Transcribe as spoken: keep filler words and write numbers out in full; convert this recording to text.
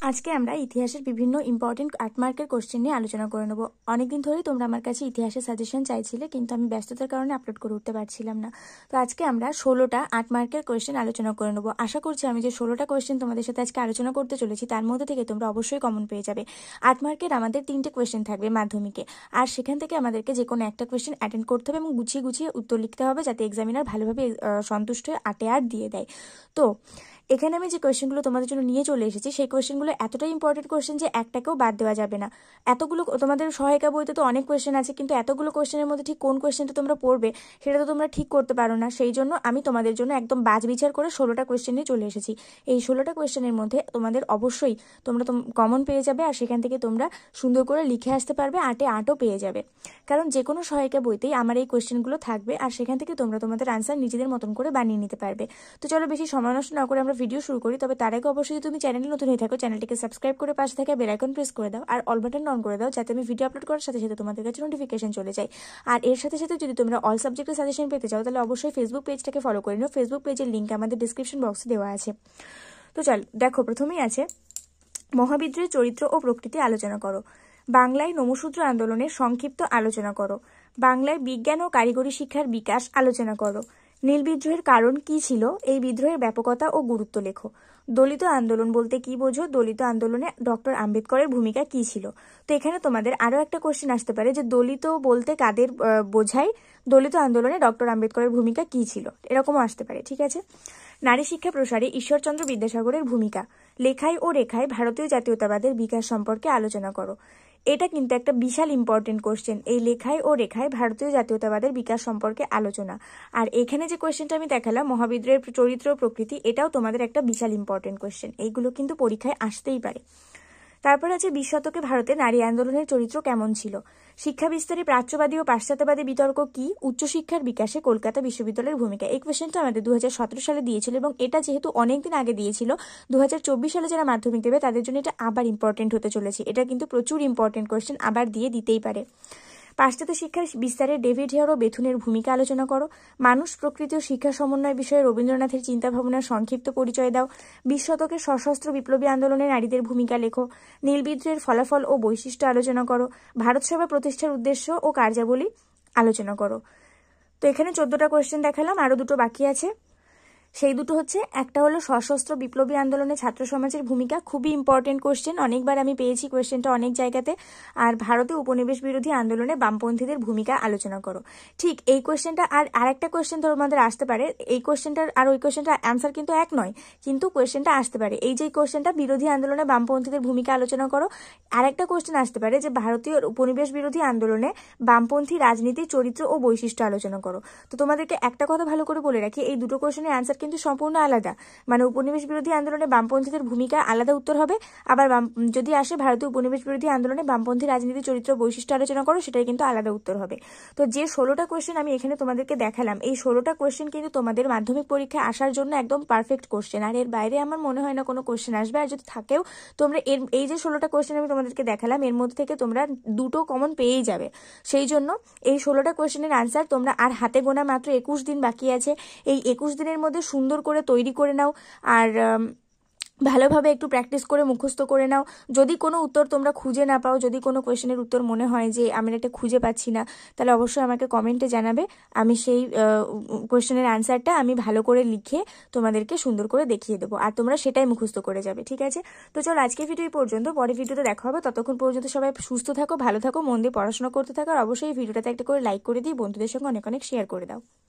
আজকে আমরা ইতিহাসের বিভিন্ন ইম্পর্টেন্ট আট মার্কের কোশ্চেন নিয়ে আলোচনা করে নেব। অনেকদিন ধরেই তোমরা আমার কাছে ইতিহাসের সাজেশন চাইছিলে, কিন্তু আমি ব্যস্ততার কারণে আপলোড করে উঠতে পারছিলাম না। তো আজকে আমরা ষোলোটা আট মার্কের কোশ্চেন আলোচনা করে নেব। আশা করছি আমি যে ষোলোটা কোশ্চেন তোমাদের সাথে আজকে আলোচনা করতে চলেছি তার মধ্যে থেকে তোমরা অবশ্যই কমন পেয়ে যাবে। আট মার্কের আমাদের তিনটে কোশ্চেন থাকবে মাধ্যমিকে, আর সেখান থেকে আমাদেরকে যে কোনো একটা কোশ্চেন অ্যাটেন্ড করতে হবে এবং গুছিয়ে গুছিয়ে উত্তর লিখতে হবে, যাতে এক্সামিনার ভালোভাবে সন্তুষ্ট হয়ে আটে আট দিয়ে দেয়। তো এখানে আমি যে কোয়েশ্চেনগুলো তোমাদের জন্য নিয়ে চলে এসেছি সেই কোয়েশ্চেনগুলো এতটাই ইম্পর্টেন্ট কোয়েশ্চেন যে একটাকেও বাদ দেওয়া যাবে না। এতগুলো তোমাদের সহায়িকা বইতে তো অনেক কোয়েশ্চেন আছে, কিন্তু এতগুলো কোয়েশ্চেনের মধ্যে ঠিক কোন কোয়েশ্চেনটা তোমরা পড়বে সেটা তো তোমরা ঠিক করতে পারো না। সেই জন্য আমি তোমাদের জন্য একদম বাজ বিচার করে ষোলোটা কোয়েশ্চেন নিয়ে চলে এসেছি। এই ষোলোটা কোয়েশ্চেনের মধ্যে তোমাদের অবশ্যই তোমরা কমন পেয়ে যাবে, আর সেখান থেকে তোমরা সুন্দর করে লিখে আসতে পারবে, আটে আটও পেয়ে যাবে। কারণ যে কোনো সহায়িকা বইতেই আমার এই কোয়েশ্চেনগুলো থাকবে, আর সেখান থেকে তোমরা তোমাদের আনসার নিজেদের মতন করে বানিয়ে নিতে পারবে। তো চলো বেশি সময় নষ্ট না করে আমরা ভিডিও শুরু করি। তবে তার আগে অবশ্যই তুমি চ্যানেলে নতুন হয়ে থাকো, চ্যানেলটিকে সাবস্ক্রাইব করে পাশে থাকা বেল আইকন প্রেস করে দাও আর অল বাটন অন করে দাও, যাতে আমি ভিডিও আপলোড করার সাথে সাথে তোমাদের কাছে নোটিফিকেশন চলে যায়। আর এর সাথে সাথে যদি তোমরা অল সাবজেক্টের সাজেশন পেতে চাও তাহলে অবশ্যই ফেসবুক পেজটাকে ফলো করে নিও। ফেসবুক পেজের লিঙ্ক আমাদের ডিসক্রিপশন বক্সে দেওয়া আছে। তো চল দেখো, প্রথমেই আছে মহাবিদ্রোহের চরিত্র ও প্রকৃতি আলোচনা করো। বাংলায় নমশূদ্র আন্দোলনের সংক্ষিপ্ত আলোচনা করো। বাংলায় বিজ্ঞান ও কারিগরি শিক্ষার বিকাশ আলোচনা করো। নীল বিদ্রোহের কারণ কি ছিল, এই বিদ্রোহের ব্যাপকতা ও গুরুত্ব লেখো। দলিত আন্দোলন বলতে কি বোঝো, দলিত আন্দোলনে ডক্টর আম্বেদকরের ভূমিকা কি ছিল। তো এখানে তোমাদের আরো একটা কোশ্চেন আসতে পারে যে দলিত বলতে কাদের বোঝায়, দলিত আন্দোলনে ডক্টর আম্বেদকরের ভূমিকা কি ছিল, এরকমও আসতে পারে। ঠিক আছে। নারী শিক্ষা প্রসারে ঈশ্বরচন্দ্র বিদ্যাসাগরের ভূমিকা। লেখায় ও রেখায় ভারতীয় জাতীয়তাবাদের বিকাশ সম্পর্কে আলোচনা করো। এটা কিন্তু একটা বিশাল ইম্পর্টেন্ট কোশ্চেন, এই লেখায় ও রেখায় ভারতীয় জাতীয়তাবাদের বিকাশ সম্পর্কে আলোচনা। আর এখানে যে কোশ্চেনটা আমি দেখালাম মহাবিদ্রোহের চরিত্র ও প্রকৃতি, এটাও তোমাদের একটা বিশাল ইম্পর্টেন্ট কোশ্চেন। এইগুলো কিন্তু পরীক্ষায় আসতেই পারে। তারপর আছে বিশ শতকে ভারতে নারী আন্দোলনের চরিত্র কেমন ছিল। শিক্ষা বিস্তারে প্রাচ্যবাদী ও পাশ্চাত্যবাদী বিতর্ক কি, উচ্চশিক্ষার বিকাশে কলকাতা বিশ্ববিদ্যালয়ের ভূমিকা। এই কোয়েশ্চেনটা আমাদের দু হাজার সতেরো সালে দিয়েছিল, এবং এটা যেহেতু অনেকদিন আগে দিয়েছিল, দু হাজার চব্বিশ সালে যারা মাধ্যমিক দেবে তাদের জন্য এটা আবার ইম্পর্টেন্ট হতে চলেছে। এটা কিন্তু প্রচুর ইম্পর্টেন্ট কোয়েশ্চেন, আবার দিয়ে দিতেই পারে। পাশ্চাত্য শিক্ষার বিস্তারে ডেভিড হেয়ার ও বেথুনের ভূমিকা আলোচনা করো। মানুষ প্রকৃতি ও শিক্ষা সমন্বয় বিষয়ে রবীন্দ্রনাথের চিন্তাভাবনার সংক্ষিপ্ত পরিচয় দাও। বিশ শতকের সশস্ত্র বিপ্লবী আন্দোলনে নারীদের ভূমিকা লেখো। নীল বিদ্রোহের ফলাফল ও বৈশিষ্ট্য আলোচনা করো। ভারত সভা প্রতিষ্ঠার উদ্দেশ্য ও কার্যাবলী আলোচনা করো। তো এখানে চোদ্দটা কোয়েশ্চেন দেখালাম, আরো দুটো বাকি আছে। সেই দুটো হচ্ছে, একটা হলো সশস্ত্র বিপ্লবী আন্দোলনে ছাত্র সমাজের ভূমিকা, খুবই ইম্পর্টেন্ট কোয়েশ্চেন, অনেকবার আমি পেয়েছি কোয়েশ্চেনটা অনেক জায়গাতে। আর ভারতে উপনিবেশ বিরোধী আন্দোলনে বামপন্থীদের ভূমিকা আলোচনা করো। ঠিক এই কোয়েশ্চেনটা আর আরেকটা কোয়েশ্চেন তোমাদের আসতে পারে, এই কোয়েশ্চেনটার আর ওই কোয়েশ্চেনটার অ্যান্সার কিন্তু এক নয়, কিন্তু কোয়েশ্চেনটা আসতে পারে। এই যে কোয়েশ্চেনটা বিরোধী আন্দোলনে বামপন্থীদের ভূমিকা আলোচনা করো, আরেকটা কোয়েশ্চেন আসতে পারে যে ভারতীয় উপনিবেশ বিরোধী আন্দোলনে বামপন্থী রাজনীতির চরিত্র ও বৈশিষ্ট্য আলোচনা করো। তো তোমাদেরকে একটা কথা ভালো করে বলে রাখি, এই দুটো কোয়েশ্চেনের অ্যান্সার কিন্তু সম্পূর্ণ আলাদা। মানে উপনিবেশ বিরোধী আন্দোলনে বামপন্থীদের ভূমিকা আলাদা উত্তর হবে, আবার যদি আসে ভারতীয় উপনিবেশ বিরোধী আন্দোলনে বামপন্থী রাজনীতি চরিত্র বৈশিষ্ট্য আলোচনা করো, সেটাই কিন্তু আলাদা উত্তর হবে। তো যে ষোলোটা কোয়েশ্চেন আমি এখানে তোমাদেরকে দেখালাম, এই ষোলোটা কোয়েশ্চেন কিন্তু তোমাদের মাধ্যমিক পরীক্ষায় আসার জন্য একদম পারফেক্ট কোয়েশ্চেন, আর এর বাইরে আমার মনে হয় না কোনো কোয়েশ্চেন আসবে। আর যদি থাকেও তোমরা এর এই যে ষোলোটা কোয়েশ্চেন আমি তোমাদেরকে দেখালাম এর মধ্যে থেকে তোমরা দুটো কমন পেয়েই যাবে। সেই জন্য এই ষোলোটা কোয়েশ্চেনের আনসার তোমরা আর হাতে গোনা মাত্র একুশ দিন বাকি আছে, এই একুশ দিনের মধ্যে সুন্দর করে তৈরি করে নাও, আর ভালোভাবে একটু প্র্যাকটিস করে মুখস্থ করে নাও। যদি কোনো উত্তর তোমরা খুঁজে না পাও, যদি কোনো কোয়েশ্চেনের উত্তর মনে হয় যে আমি এটা খুঁজে পাচ্ছি না, তাহলে অবশ্যই আমাকে কমেন্টে জানাবে। আমি সেই কোয়েশ্চেনের আনসারটা আমি ভালো করে লিখে তোমাদেরকে সুন্দর করে দেখিয়ে দেবো, আর তোমরা সেটাই মুখস্থ করে যাবে। ঠিক আছে। তো চলো আজকে ভিডিও পর্যন্ত, পরে ভিডিওতে দেখা হবে। ততক্ষণ পর্যন্ত সবাই সুস্থ থাকো, ভালো থাকো, মন দিয়ে পড়াশোনা করতে থাকো, আর অবশ্যই এই ভিডিওটাতে একটা করে লাইক করে দিই, বন্ধুদের সঙ্গে অনেক অনেক শেয়ার করে দাও।